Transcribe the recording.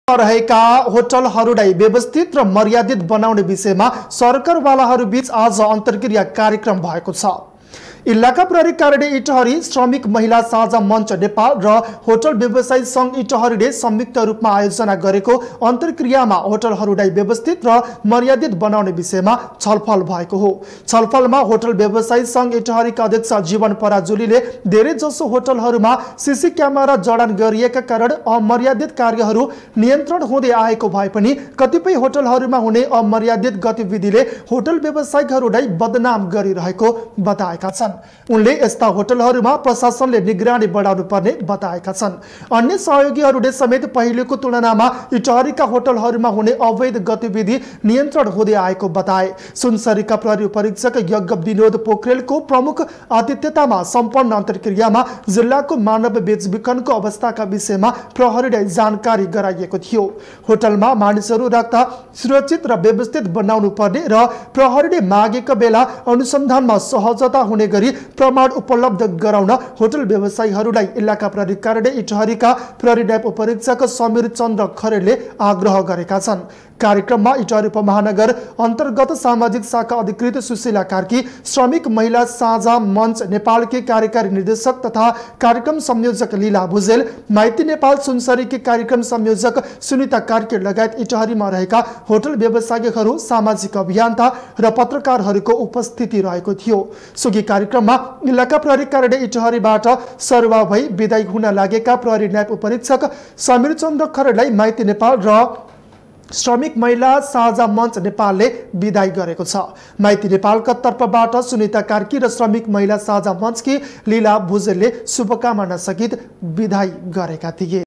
रहेका होटलहरूलाई व्यवस्थित र मर्यादित बनाउने विषयमा सरकारवालाहरूबीच आज अन्तर्क्रिया कार्यक्रम भएको छ। इलाका प्रहरी कार्यालय इटहरी, श्रमिक महिला साझा मञ्च नेपाल र होटल व्यवसायी संघ इटहरीले संयुक्त रूपमा आयोजना गरेको अन्तर्क्रियामा होटलहरूलाई व्यवस्थित र मर्यादित बनाउने विषयमा छलफल भएको हो। छलफलमा होटल व्यवसायी संघ इटहरीका अध्यक्ष जीवन पराजुलीले धेरै जसो होटलहरूमा सीसी क्यामेरा जडान गरिएका कारण अमर्यादित कार्यहरू नियन्त्रण हुँदै आएको भए पनि कतिपय होटलहरूमा हुने अमर्यादित गतिविधिले होटल व्यवसायीहरूलाई बदनाम गरिरहेको बताएका छन्। उनले यस्ता होटलहरूमा प्रशासनले निगरानी बढाउनु पर्ने बताएका छन्। अन्य सहयोगीहरूले समेत पहिलेको तुलनामा इटहरीका होटलहरूमा हुने अवैध गतिविधि नियन्त्रण हुँदै आएको बताए। सुनसरीका प्रहरी उपरीक्षक यज्ञ विनोद पोखरेलको प्रमुख आतिथ्यतामा सम्पन्न अन्तर्क्रियामा जिल्लाको मानव बेचबिखनको अवस्थाका विषयमा प्रहरीलाई जानकारी गराइएको थियो। होटलमा मानिसहरू राख्दा सुरक्षित र व्यवस्थित बनाउनु पर्ने र प्रहरीले मागेका बेला अनुसन्धानमा सहजता हुने गरी प्रमाण उपलब्ध गराउन होटल व्यवसायीहरूलाई इलाका प्रहरी कार्यालय इटहरीका प्रहरी नायब उपरीक्षक समीर चन्द्र खरेलले आग्रह गरेका छन्। कार्यक्रममा इटहरी उपमहानगर अन्तर्गत सामाजिक शाखा अधिकृत सुशीला कार्की, श्रमिक महिला साझा मञ्च नेपालकी कार्यकारी निर्देशक तथा कार्यक्रम संयोजक लीला भुजेल, माइती नेपाल सुनसरीकी कार्यक्रम संयोजक सुनिता कार्की लगायत इटहरीमा रहेका होटल व्यवसायीहरू, सामाजिक अभियन्ता र पत्रकारहरूको उपस्थिति रहेको थियो। सुगी कार्यक्रममा इलाका प्रहरी कार्यालय इटहरीबाट सरुवा भई विदाई हुन लागेका प्रहरी नायब उपरीक्षक समीर चन्द्र खरेललाई माइती नेपाल र श्रमिक महिला साझा मञ्च नेपालले विदाई गरेको छ। माइती नेपालका तर्फबाट सुनिता कार्की र श्रमिक महिला साझा मञ्चकी लीला भुजेलले शुभकामना सहित विदाई गरेका थिए।